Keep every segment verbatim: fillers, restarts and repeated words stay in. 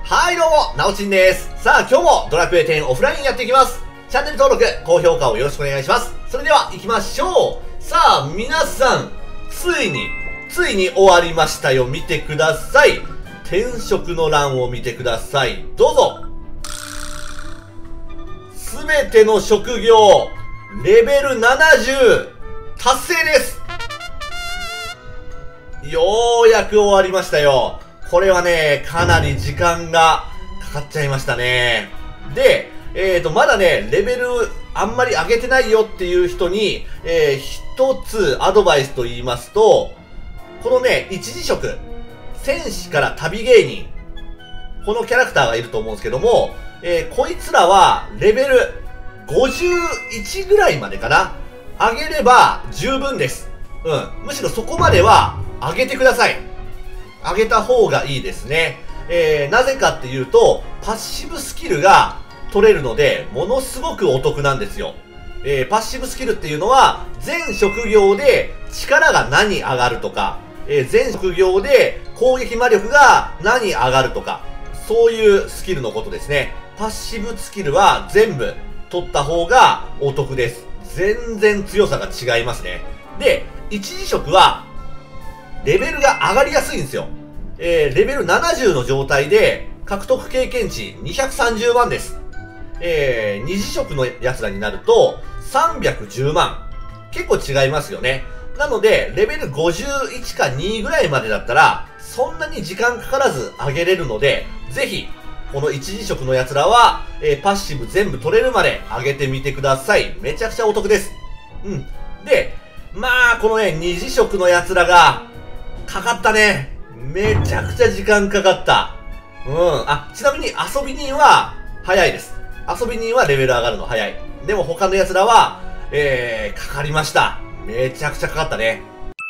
はいどうも、なおちんです。さあ今日もドラクエテンオフラインやっていきます。チャンネル登録、高評価をよろしくお願いします。それでは行きましょう。さあ皆さん、ついに、ついに終わりましたよ。見てください。転職の欄を見てください。どうぞ。すべての職業、レベルななじゅう、達成です。ようやく終わりましたよ。これはね、かなり時間がかかっちゃいましたね。で、えーと、まだね、レベルあんまり上げてないよっていう人に、えー、一つアドバイスと言いますと、このね、一次職、戦士から旅芸人、このキャラクターがいると思うんですけども、えー、こいつらはレベルごじゅういちぐらいまでかな、上げれば十分です。うん。むしろそこまでは上げてください。上げた方がいいですね。えー、なぜかっていうと、パッシブスキルが取れるので、ものすごくお得なんですよ。えー、パッシブスキルっていうのは、全職業で力が何上がるとか、えー、全職業で攻撃魔力が何上がるとか、そういうスキルのことですね。パッシブスキルは全部取った方がお得です。全然強さが違いますね。で、一次職は、レベルが上がりやすいんですよ。えー、レベルななじゅうの状態で、獲得経験値にひゃくさんじゅうまんです。えー、二次職のやつらになると、さんびゃくじゅうまん。結構違いますよね。なので、レベルごじゅういちかにぐらいまでだったら、そんなに時間かからず上げれるので、ぜひ、この一次職のやつらは、えー、パッシブ全部取れるまで上げてみてください。めちゃくちゃお得です。うん。で、まあ、このね、二次職のやつらが、かかったね。めちゃくちゃ時間かかった。うん。あ、ちなみに遊び人は早いです。遊び人はレベル上がるの早い。でも他の奴らは、えー、かかりました。めちゃくちゃかかったね。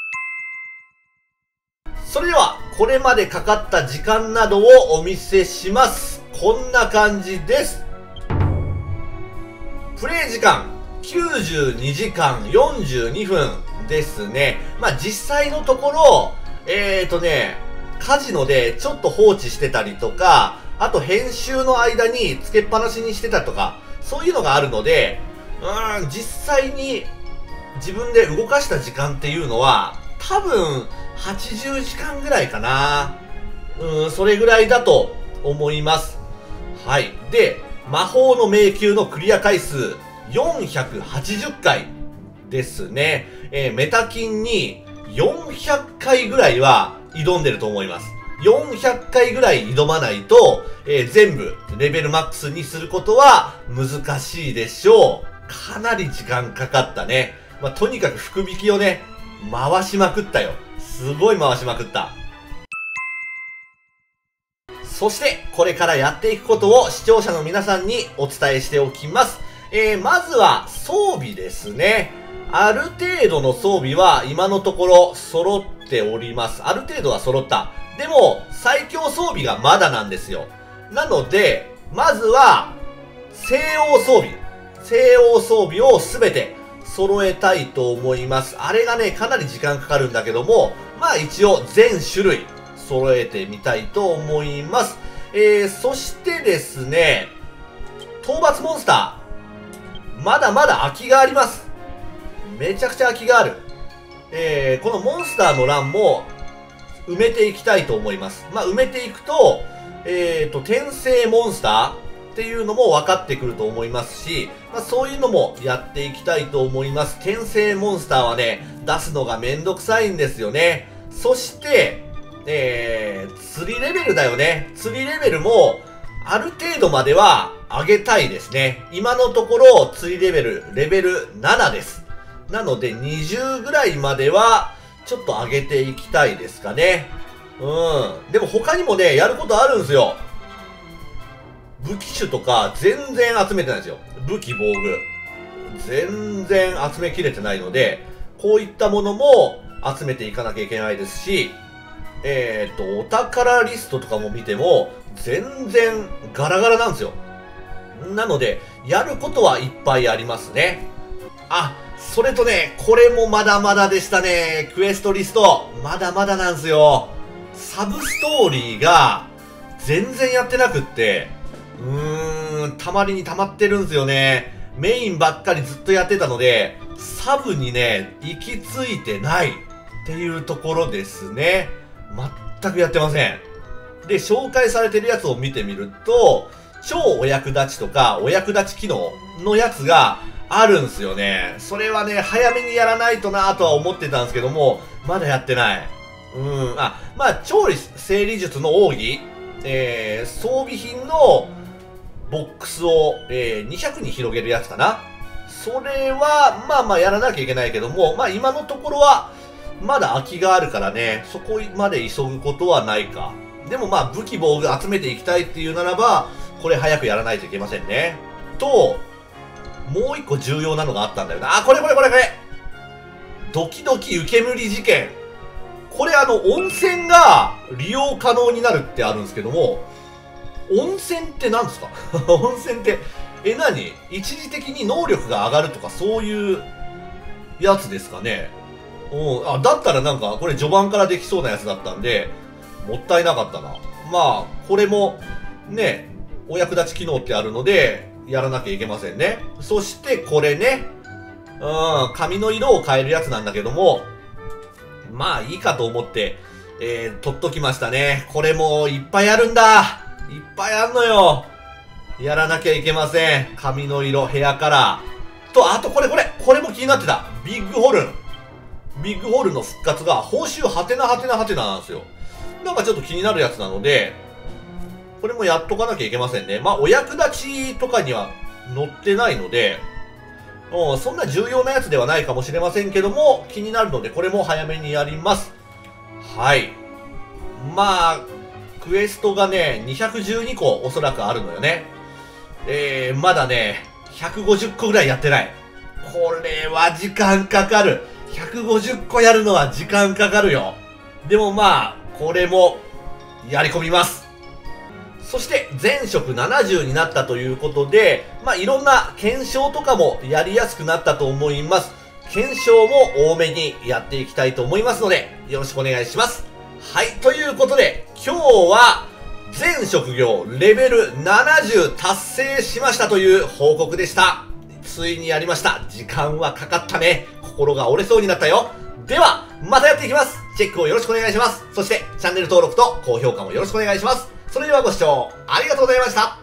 それでは、これまでかかった時間などをお見せします。こんな感じです。プレイ時間、きゅうじゅうにじかんよんじゅうにふんですね。まあ、実際のところ、えーとね、カジノでちょっと放置してたりとか、あと編集の間につけっぱなしにしてたとか、そういうのがあるので、うーん、実際に自分で動かした時間っていうのは、多分はちじゅうじかんぐらいかな。うん、それぐらいだと思います。はい。で、魔法の迷宮のクリア回数よんひゃくはちじゅっかいですね。えー、メタキンによんひゃっかいぐらいは挑んでると思います。よんひゃっかいぐらい挑まないと、えー、全部レベルマックスにすることは難しいでしょう。かなり時間かかったね。まあ、とにかく福引きをね、回しまくったよ。すごい回しまくった。そして、これからやっていくことを視聴者の皆さんにお伝えしておきます。えー、まずは装備ですね。ある程度の装備は今のところ揃っております。ある程度は揃った。でも、最強装備がまだなんですよ。なので、まずは、西欧装備。西欧装備をすべて揃えたいと思います。あれがね、かなり時間かかるんだけども、まあ一応全種類揃えてみたいと思います。えー、そしてですね、討伐モンスター。まだまだ空きがあります。めちゃくちゃ空きがある。えー、このモンスターの欄も埋めていきたいと思います。まあ、埋めていくと、えーと、転生モンスターっていうのも分かってくると思いますし、まあ、そういうのもやっていきたいと思います。転生モンスターはね、出すのがめんどくさいんですよね。そして、えー、釣りレベルだよね。釣りレベルも、ある程度までは上げたいですね。今のところ、釣りレベル、レベルななです。なのでにじゅうぐらいまではちょっと上げていきたいですかね。うん。でも他にもね、やることあるんですよ。武器種とか全然集めてないんですよ。武器、防具。全然集めきれてないので、こういったものも集めていかなきゃいけないですし、えっと、お宝リストとかも見ても全然ガラガラなんですよ。なので、やることはいっぱいありますね。あ、それとね、これもまだまだでしたね。クエストリスト。まだまだなんですよ。サブストーリーが全然やってなくって、うーん、たまりに溜まってるんですよね。メインばっかりずっとやってたので、サブにね、行き着いてないっていうところですね。全くやってません。で、紹介されてるやつを見てみると、超お役立ちとか、お役立ち機能のやつがあるんすよね。それはね、早めにやらないとなとは思ってたんですけども、まだやってない。うん、あ、まあ、調理整理術の奥義、えー、装備品のボックスを、えー、にひゃくに広げるやつかな。それは、まあまあやらなきゃいけないけども、まあ今のところは、まだ空きがあるからね、そこまで急ぐことはないか。でもまあ武器防具集めていきたいっていうならば、これ早くやらないといけませんね。と、もう一個重要なのがあったんだよな。あ、これこれこれこれドキドキ湯煙事件。これあの、温泉が利用可能になるってあるんですけども、温泉って何ですか温泉って、え、何一時的に能力が上がるとかそういうやつですかね。うん、あ、だったらなんか、これ序盤からできそうなやつだったんで、もったいなかったな。まあ、これも、ね、お役立ち機能ってあるので、やらなきゃいけませんね。そしてこれね、うん、髪の色を変えるやつなんだけども、まあいいかと思って、えー、取っときましたね。これもいっぱいあるんだ。いっぱいあんのよ。やらなきゃいけません。髪の色、ヘアカラー。と、あとこれこれ、これも気になってた。ビッグホルン。ビッグホルンの復活が、報酬はてなはてなはてななんですよ。なんかちょっと気になるやつなので、これもやっとかなきゃいけませんね。まあ、お役立ちとかには載ってないので、うん、そんな重要なやつではないかもしれませんけども、気になるので、これも早めにやります。はい。まあ、クエストがね、にひゃくじゅうにこおそらくあるのよね。えー、まだね、ひゃくごじゅっこぐらいやってない。これは時間かかる。ひゃくごじゅっこやるのは時間かかるよ。でもまあ、これも、やり込みます。そして、全職ななじゅうになったということで、まあ、いろんな検証とかもやりやすくなったと思います。検証も多めにやっていきたいと思いますので、よろしくお願いします。はい、ということで、今日は、全職業レベルななじゅう達成しましたという報告でした。ついにやりました。時間はかかったね。心が折れそうになったよ。では、またやっていきます。チェックをよろしくお願いします。そして、チャンネル登録と高評価もよろしくお願いします。それではご視聴ありがとうございました。